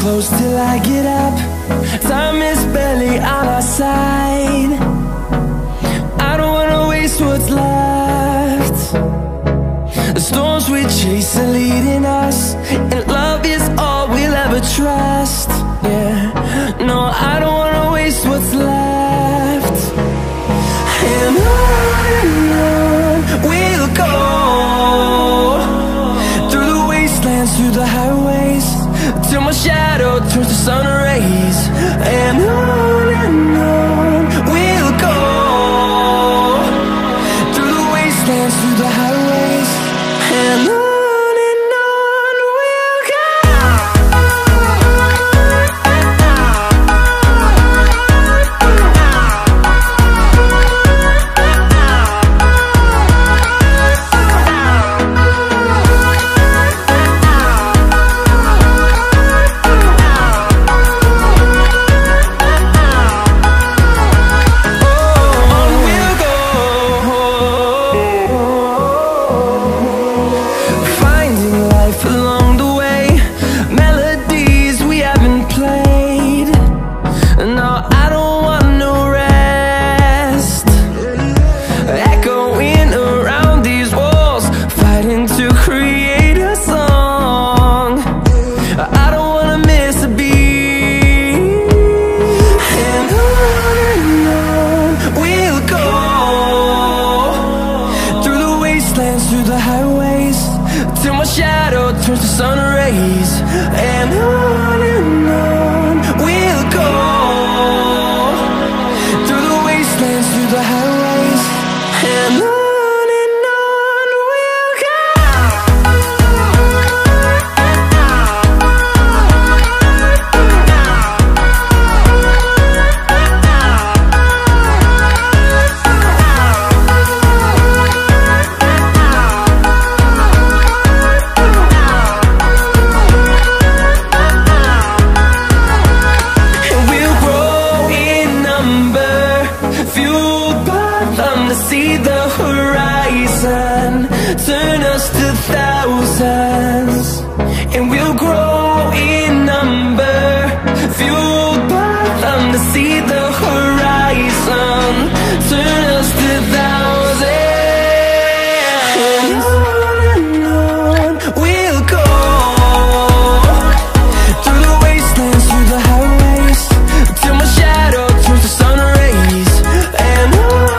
close till I get up. Time is barely on our side. I don't wanna waste what's left. The storms we chase are leading us, and love is all we'll ever trust. Yeah, no, I don't wanna waste what's left. And on we'll go, through the wastelands, through the highways, till my shadow turns to sun rays. And on we'll go, through the wastelands, through the highways, and on we'll go. Through the highways, till my shadow turns to sun rays. And on we'll go, through the wastelands, through the highways, and on we'll go. See the horizon turn us to thousands, and we'll grow in number, fueled by them to see the horizon turn us to thousands. And on we'll go, through the wastelands, through the highways, till my shadow turns to sun rays. And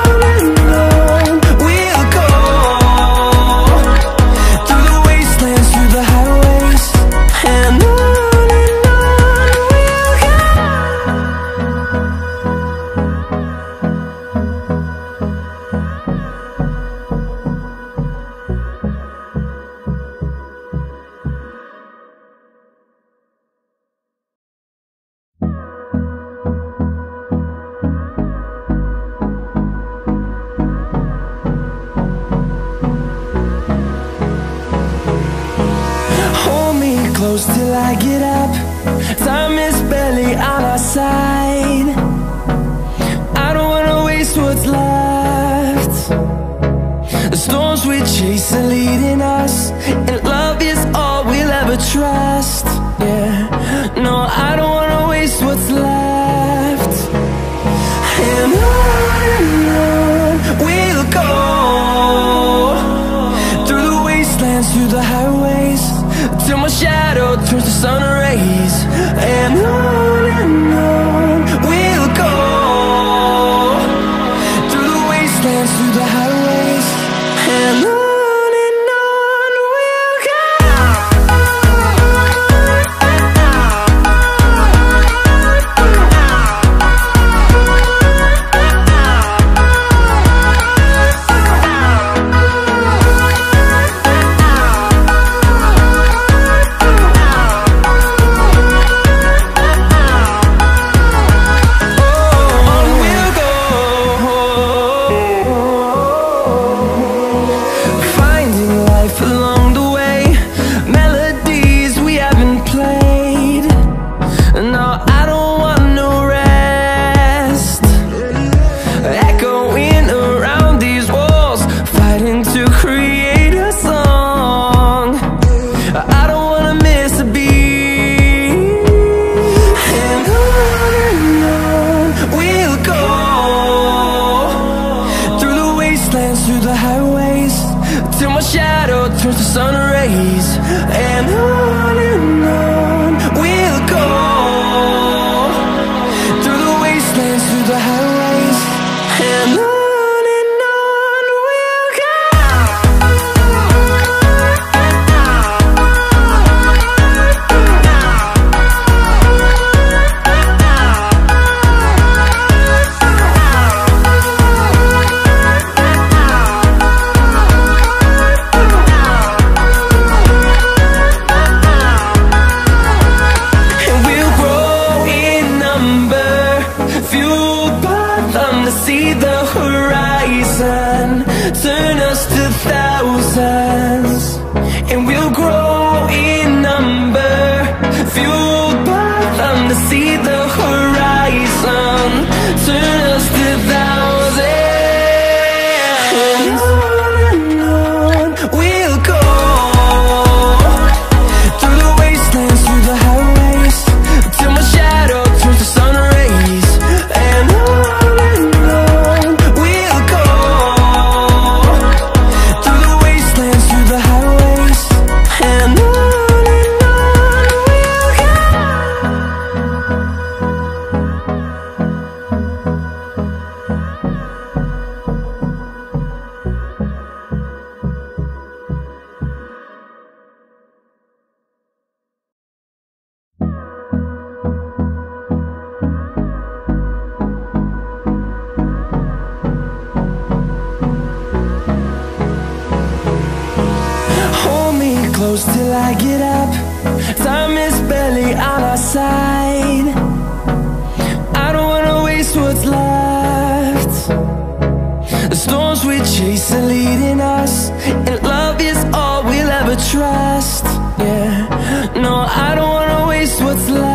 close till I get up. Time is barely on our side. I don't wanna waste what's left. The storms we chase are leading us, and love is all we'll ever trust. Yeah, no, I don't wanna waste what's left. And on we'll go, through the wastelands, through the highways, till my shadow turns to sun rays. And on we'll go, through the wastelands, through the highways, and on we'll go. the highways, till my shadow turns to sun rays. And on we'll go, through the wastelands, through the highways. And on we'll go. See the horizon, turn us to thousands, and we'll grow in number, fueled by them. To see the horizon, turn us to thousands, and on we'll go, through the wastelands, through the highways, till my shadow turns to sun rays. And close till I get up. Time is barely on our side. I don't wanna waste what's left. The storms we chase are leading us, and love is all we'll ever trust. Yeah, no, I don't wanna waste what's left.